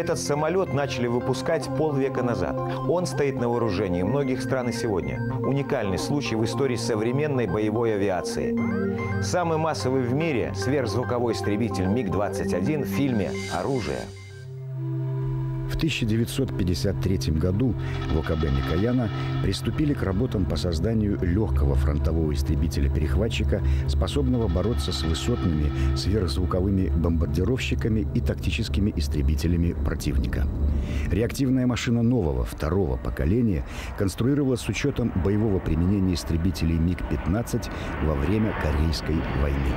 Этот самолет начали выпускать полвека назад. Он стоит на вооружении многих стран и сегодня. Уникальный случай в истории современной боевой авиации. Самый массовый в мире сверхзвуковой истребитель МиГ-21 в фильме «Оружие». В 1953 году в ОКБ Микояна приступили к работам по созданию легкого фронтового истребителя-перехватчика, способного бороться с высотными сверхзвуковыми бомбардировщиками и тактическими истребителями противника. Реактивная машина нового, второго поколения конструировалась с учетом боевого применения истребителей МиГ-15 во время Корейской войны.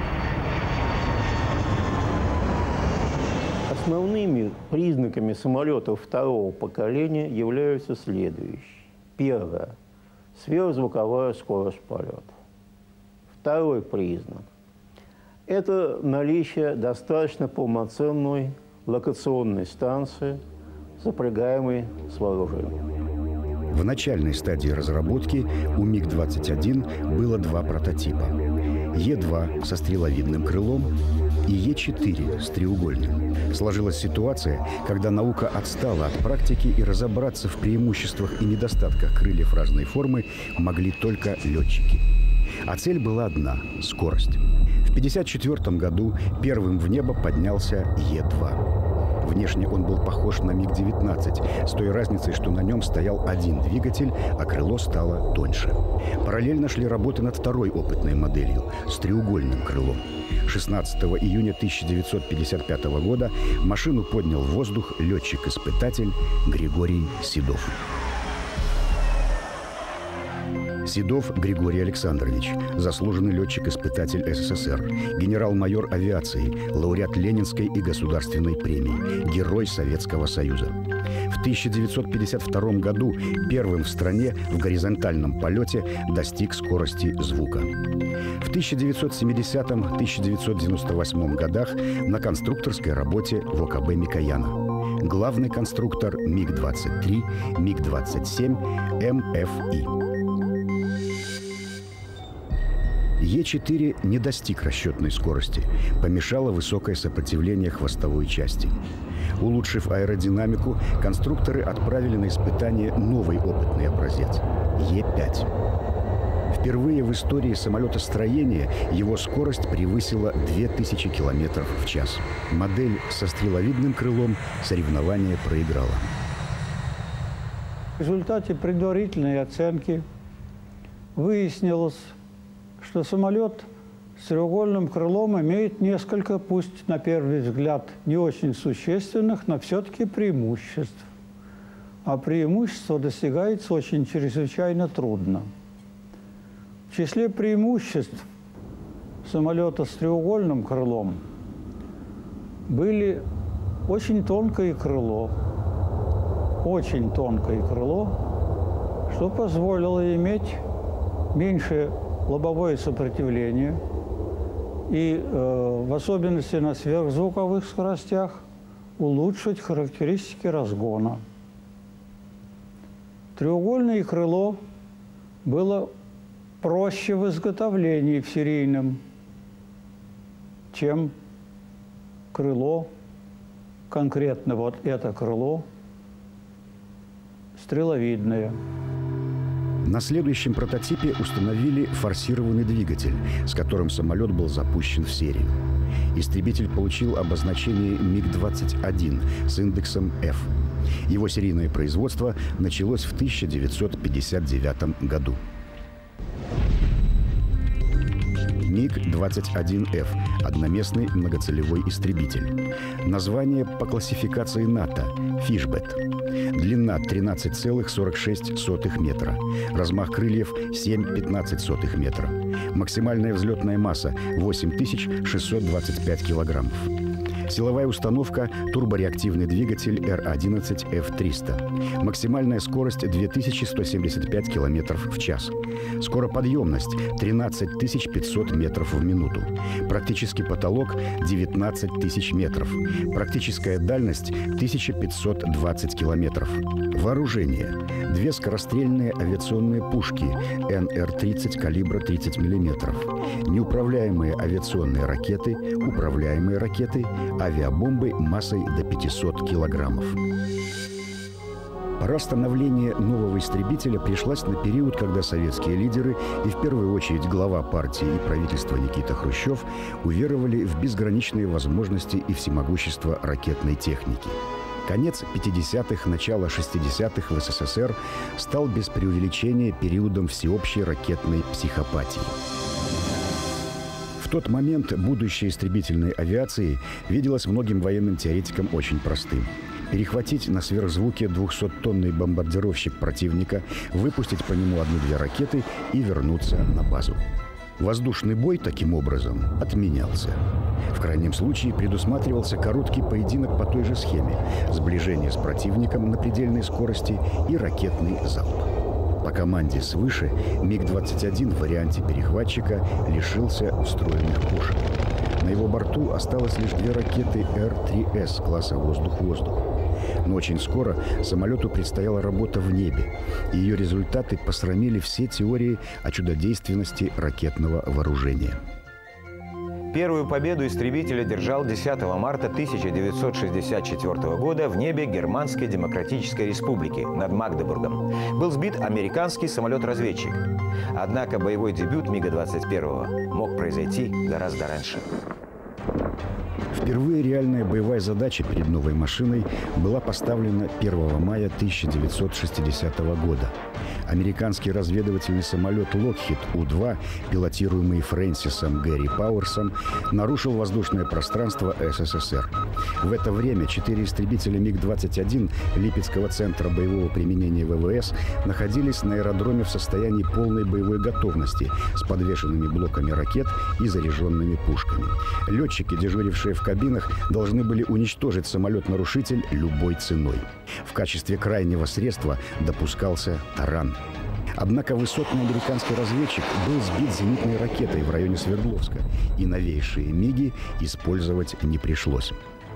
Основными признаками самолетов второго поколения являются следующие. Первое – сверхзвуковая скорость полета. Второй признак – это наличие достаточно полноценной локационной станции, запрягаемой с вооружением. В начальной стадии разработки у МиГ-21 было два прототипа – Е-2 со стреловидным крылом и Е-4 с треугольным. Сложилась ситуация, когда наука отстала от практики, и разобраться в преимуществах и недостатках крыльев разной формы могли только летчики. А цель была одна – скорость. В 1954 году первым в небо поднялся Е-2. Внешне он был похож на МиГ-19, с той разницей, что на нем стоял один двигатель, а крыло стало тоньше. Параллельно шли работы над второй опытной моделью с треугольным крылом. 16 июня 1955 года машину поднял в воздух летчик-испытатель Григорий Седов. Седов Григорий Александрович, заслуженный летчик-испытатель СССР, генерал-майор авиации, лауреат Ленинской и Государственной премии, Герой Советского Союза. В 1952 году первым в стране в горизонтальном полете достиг скорости звука. В 1970-1998 годах на конструкторской работе в ОКБ Микояна. Главный конструктор МиГ-23, МиГ-27, МФИ. Е-4 не достиг расчетной скорости, помешало высокое сопротивление хвостовой части. Улучшив аэродинамику, конструкторы отправили на испытание новый опытный образец – Е-5. Впервые в истории самолетостроения его скорость превысила 2000 км в час. Модель со стреловидным крылом соревнование проиграла. В результате предварительной оценки выяснилось, что самолет с треугольным крылом имеет несколько, пусть на первый взгляд не очень существенных, но все-таки преимуществ. А преимущество достигается очень чрезвычайно трудно. В числе преимуществ самолета с треугольным крылом были очень тонкое крыло, что позволило иметь меньше лобовое сопротивление и, в особенности на сверхзвуковых скоростях, улучшить характеристики разгона. Треугольное крыло было проще в изготовлении в серийном, чем крыло, конкретно вот это крыло, стреловидное. На следующем прототипе установили форсированный двигатель, с которым самолет был запущен в серию. Истребитель получил обозначение МиГ-21 с индексом F. Его серийное производство началось в 1959 году. МиГ-21F – одноместный многоцелевой истребитель. Название по классификации НАТО – Фишбет. Длина 13,46 метра. Размах крыльев 7,15 метра. Максимальная взлетная масса 8625 килограммов. Силовая установка – турбореактивный двигатель Р-11Ф-300. Максимальная скорость – 2175 км в час. Скороподъемность – 13 500 метров в минуту. Практический потолок – 19 000 метров. Практическая дальность – 1520 километров. Вооружение – 2 скорострельные авиационные пушки НР-30 калибра 30 мм. Неуправляемые авиационные ракеты, управляемые ракеты, авиабомбы массой до 500 килограммов. Пора становления нового истребителя пришлась на период, когда советские лидеры, и в первую очередь глава партии и правительства Никита Хрущев, уверовали в безграничные возможности и всемогущество ракетной техники. Конец 50-х, начало 60-х в СССР стал без преувеличения периодом всеобщей ракетной психопатии. В тот момент будущее истребительной авиации виделось многим военным теоретикам очень простым. Перехватить на сверхзвуке 200-тонный бомбардировщик противника, выпустить по нему 1-2 ракеты и вернуться на базу. Воздушный бой таким образом отменялся. В крайнем случае предусматривался короткий поединок по той же схеме – сближение с противником на предельной скорости и ракетный залп. По команде свыше МиГ-21 в варианте перехватчика лишился встроенных пушек. На его борту осталось лишь 2 ракеты Р-3С класса «Воздух-воздух». Но очень скоро самолету предстояла работа в небе, и ее результаты посрамили все теории о чудодейственности ракетного вооружения. Первую победу истребитель одержал 10 марта 1964 года в небе Германской Демократической Республики над Магдебургом. Был сбит американский самолет-разведчик. Однако боевой дебют МиГа-21 мог произойти гораздо раньше. Впервые реальная боевая задача перед новой машиной была поставлена 1 мая 1960 года. Американский разведывательный самолет Lockheed У-2, пилотируемый Фрэнсисом Гэри Пауэрсом, нарушил воздушное пространство СССР. В это время 4 истребителя МиГ-21 Липецкого центра боевого применения ВВС находились на аэродроме в состоянии полной боевой готовности с подвешенными блоками ракет и заряженными пушками. Летчики, дежурившие в кабинах, должны были уничтожить самолет-нарушитель любой ценой. В качестве крайнего средства допускался таран. Однако высотный американский разведчик был сбит зенитной ракетой в районе Свердловска, и новейшие МиГи использовать не пришлось.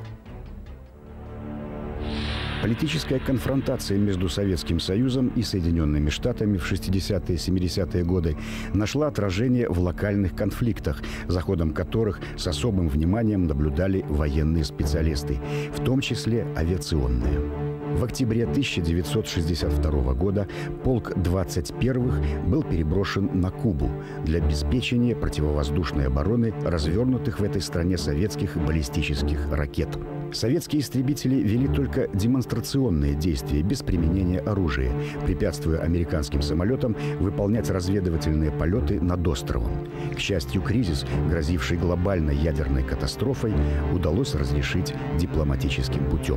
Политическая конфронтация между Советским Союзом и Соединенными Штатами в 60-е и 70-е годы нашла отражение в локальных конфликтах, за ходом которых с особым вниманием наблюдали военные специалисты, в том числе авиационные. В октябре 1962 года полк 21-х был переброшен на Кубу для обеспечения противовоздушной обороны развернутых в этой стране советских баллистических ракет. Советские истребители вели только демонстрационные действия без применения оружия, препятствуя американским самолетам выполнять разведывательные полеты над островом. К счастью, кризис, грозивший глобальной ядерной катастрофой, удалось разрешить дипломатическим путем.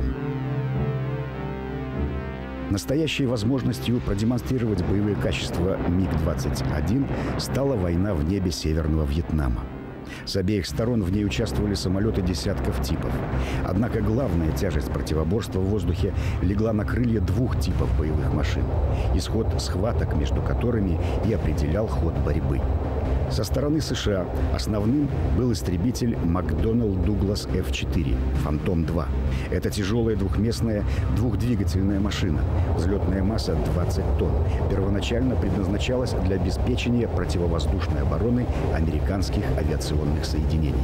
Настоящей возможностью продемонстрировать боевые качества МиГ-21 стала война в небе Северного Вьетнама. С обеих сторон в ней участвовали самолеты десятков типов. Однако главная тяжесть противоборства в воздухе легла на крылья 2 типов боевых машин, исход схваток между которыми и определял ход борьбы. Со стороны США основным был истребитель McDonnell Douglas F-4 «Фантом-2». Это тяжелая двухместная двухдвигательная машина. Взлетная масса 20 тонн. Первоначально предназначалась для обеспечения противовоздушной обороны американских авиационных соединений.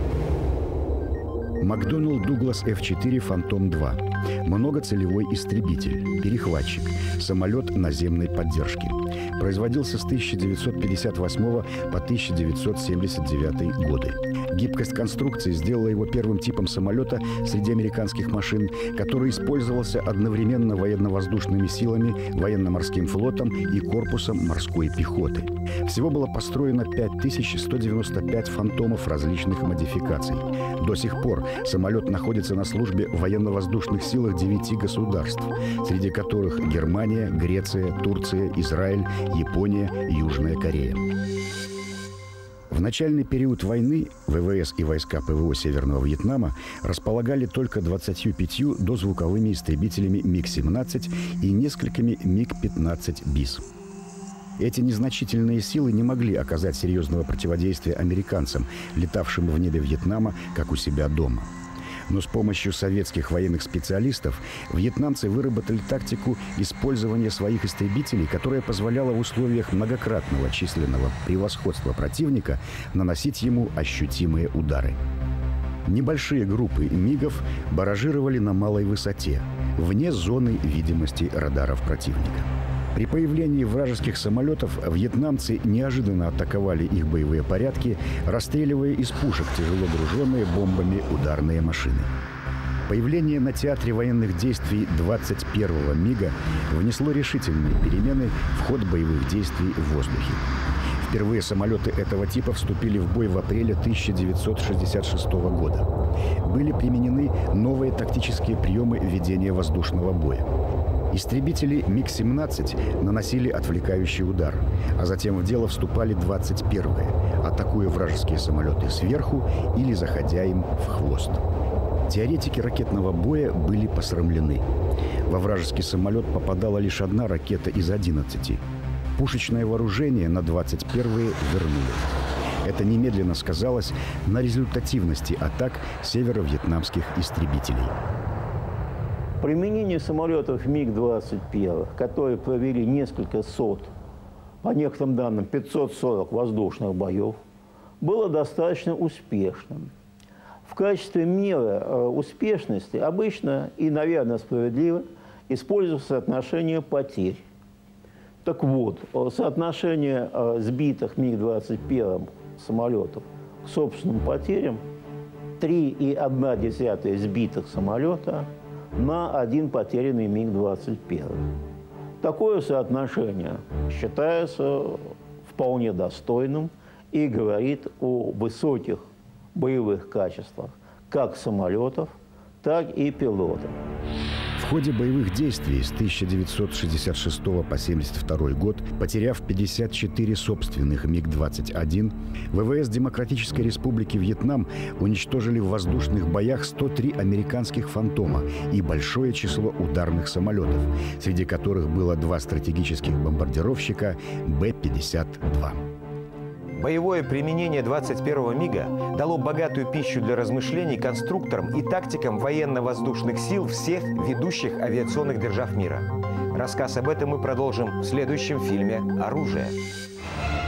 McDonnell Douglas F-4 «Фантом-2». Многоцелевой истребитель, перехватчик, самолет наземной поддержки. Производился с 1958 по 1979 годы. Гибкость конструкции сделала его первым типом самолета среди американских машин, который использовался одновременно военно-воздушными силами, военно-морским флотом и корпусом морской пехоты. Всего было построено 5195 «Фантомов» различных модификаций. До сих пор самолет находится на службе в военно-воздушных силах 9 государств, среди которых Германия, Греция, Турция, Израиль, Япония, Южная Корея. В начальный период войны ВВС и войска ПВО Северного Вьетнама располагали только 25 дозвуковыми истребителями МиГ-17 и несколькими МиГ-15 БИС. Эти незначительные силы не могли оказать серьезного противодействия американцам, летавшим в небе Вьетнама, как у себя дома. Но с помощью советских военных специалистов вьетнамцы выработали тактику использования своих истребителей, которая позволяла в условиях многократного численного превосходства противника наносить ему ощутимые удары. Небольшие группы МиГов баражировали на малой высоте, вне зоны видимости радаров противника. При появлении вражеских самолетов вьетнамцы неожиданно атаковали их боевые порядки, расстреливая из пушек тяжело груженные бомбами ударные машины. Появление на театре военных действий 21-го МиГа внесло решительные перемены в ход боевых действий в воздухе. Впервые самолеты этого типа вступили в бой в апреле 1966 года. Были применены новые тактические приемы ведения воздушного боя. Истребители МиГ-17 наносили отвлекающий удар, а затем в дело вступали 21-е, атакуя вражеские самолеты сверху или заходя им в хвост. Теоретики ракетного боя были посрамлены. Во вражеский самолет попадала лишь одна ракета из 11. Пушечное вооружение на 21-е вернули. Это немедленно сказалось на результативности атак северо-вьетнамских истребителей. Применение самолетов МиГ-21, которые провели несколько сот, по некоторым данным 540 воздушных боев, было достаточно успешным. В качестве меры успешности обычно и, наверное, справедливо используется соотношение потерь. Так вот, соотношение сбитых МиГ-21 самолетов к собственным потерям 3,1 сбитых самолета на один потерянный МиГ-21. Такое соотношение считается вполне достойным и говорит о высоких боевых качествах как самолетов, так и пилотов. В ходе боевых действий с 1966 по 1972 год, потеряв 54 собственных МиГ-21, ВВС Демократической Республики Вьетнам уничтожили в воздушных боях 103 американских «Фантома» и большое число ударных самолетов, среди которых было 2 стратегических бомбардировщика Б-52. Боевое применение 21-го МиГа дало богатую пищу для размышлений конструкторам и тактикам военно-воздушных сил всех ведущих авиационных держав мира. Рассказ об этом мы продолжим в следующем фильме «Оружие».